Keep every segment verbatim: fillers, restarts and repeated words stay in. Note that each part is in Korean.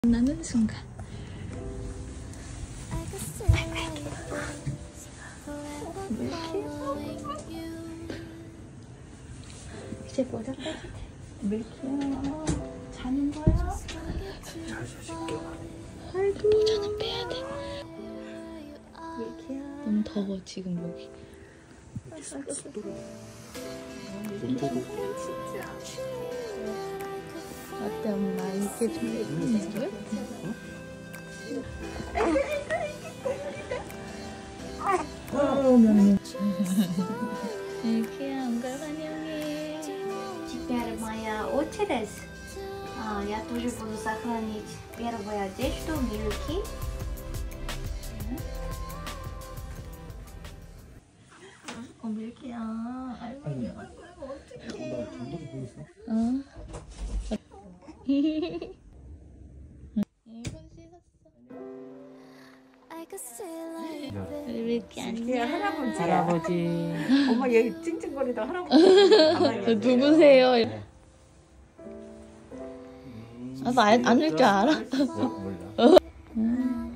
나는 순간 이제 모자 빼도 돼. 밀키야 자는 거야? 아이고 모자는 빼야 돼. 밀키야 너무 더워 지금 여기. 진짜 어때 엄마 이렇게 좀 예쁜데? 어 미안해. 밀키야 엉갈 환영해. Теперь моя очередь. А, я тоже буду сохранить первую одежду Милки. 어 밀키야. 아이고 아이고 어떡해. 나 감독이 보였어? 어. 밀키 안녕. 할아버지. 할아버지. 엄마 여기 찡찡거리다 할아버지. 누구세요? 아, 나 안 할 줄 알아? 몰라. 음.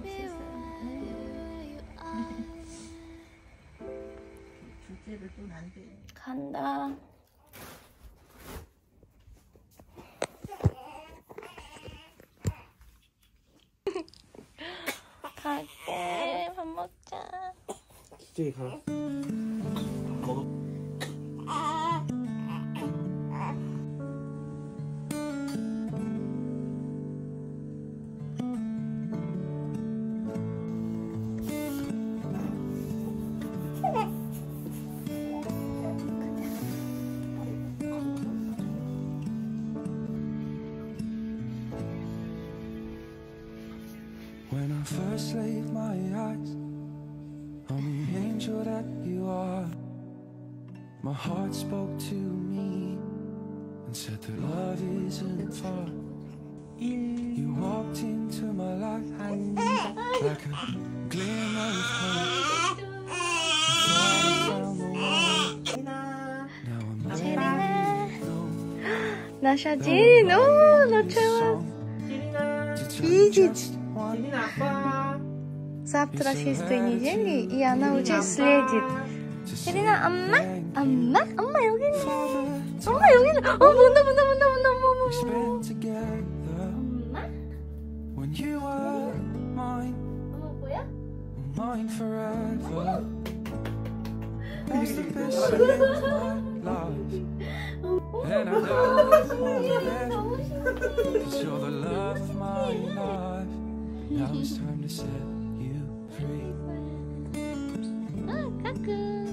간다. 갈게. 밥 먹자. 기저귀 가라. 먹어. When I first laid my eyes on the angel that you are, my heart spoke to me and said that love isn't far. You walked into my life like a glimmer of hope. I thought I found the one. Now I'm ready to know. 나 사진 너무 좋아. Видеть. Завтра шестой недели, и она уже следит. Ирина, 엄마? 엄마? 엄마 여기 있네. 엄마 여기 있네. 어, 본다, 본다, 본다, 본다, 엄마, Spent together 엄마. when you were mine, 엄마 뭐야? mine forever. That's the best year of my life, and I know it won't end, 'cause you're the love of my life. Now it's time to set you free. 아, 가끔.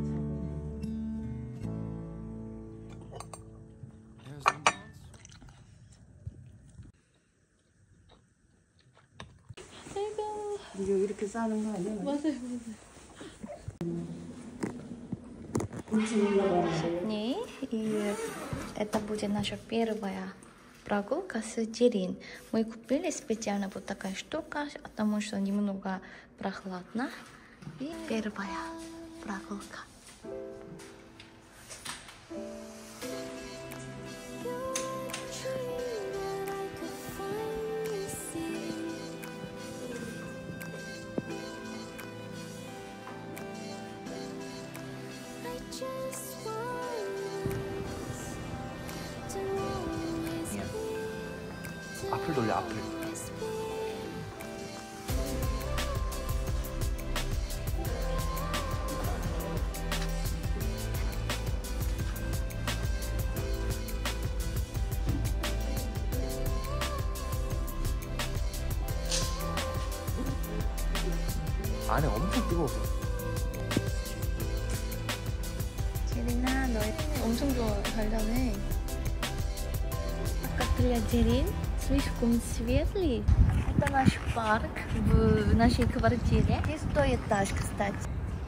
아이고. 이거 이렇게 싸는 거 아니야? 맞아요, 맞아요. Не, и это будет наша первая прогулка с Терин. Мы купили специально вот такая штука, потому что немного прохладно. И первая прогулка. 앞을 돌려 앞을. 안에 엄청 뜨거워서. 제린아, 너 엄청 좋아하려네. 아까 для Терин слишком светлый. Это наш парк в нашей квартире. Шестой этаж, кстати.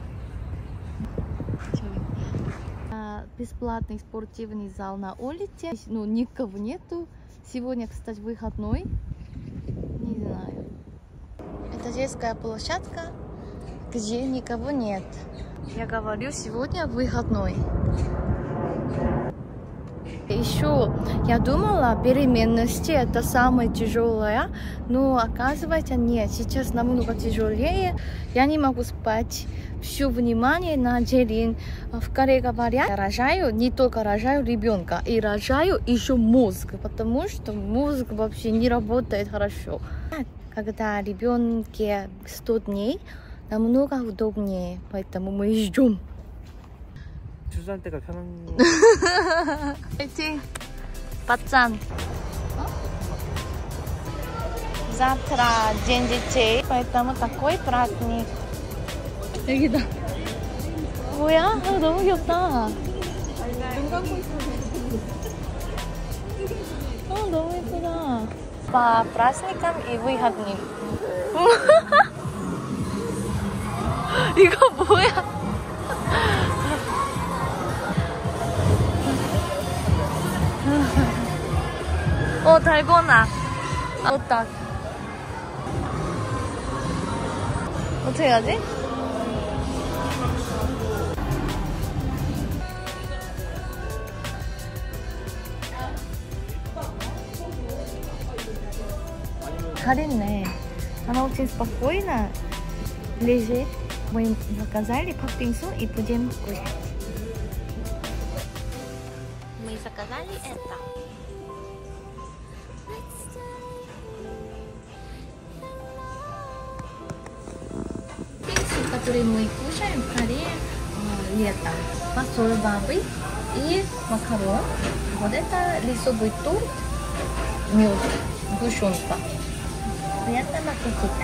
Бесплатный спортивный зал на улице. Ну, никого нету. Сегодня, кстати, выходной. Не знаю. Это детская площадка, где никого нет. Я говорю, сегодня выходной. И еще я думала, беременность это самое тяжелое, но оказывается нет, сейчас намного тяжелее. Я не могу спать. Все внимание на Джерин. В Корее говорят, рожаю, не только рожаю ребенка, и рожаю еще мозг, потому что мозг вообще не работает хорошо. Когда ребенке сто дней, намного удобнее, поэтому мы ждем. 출산 때가 편한. Эти пацан. Завтра день детей, поэтому такой праздник. 여기다. 뭐야? 아, 너무 귀엽다. 어, 너무 예쁘다. По праздникам и выходным. 이거 뭐야? 어, 달고나. 어, 딱. 어떻게 해야지? Каринне, она очень спокойно лежит. Мы заказали папинсу и будем кушать. Мы заказали это. Пиццу, которую мы кушаем в Корее э, летом. Фасоль бабы и макарон. Вот это рисовый торт, мед, сгущенка. Приятного аппетита.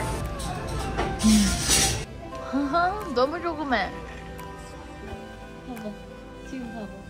너무 조그매. 봐봐. 지금 봐봐.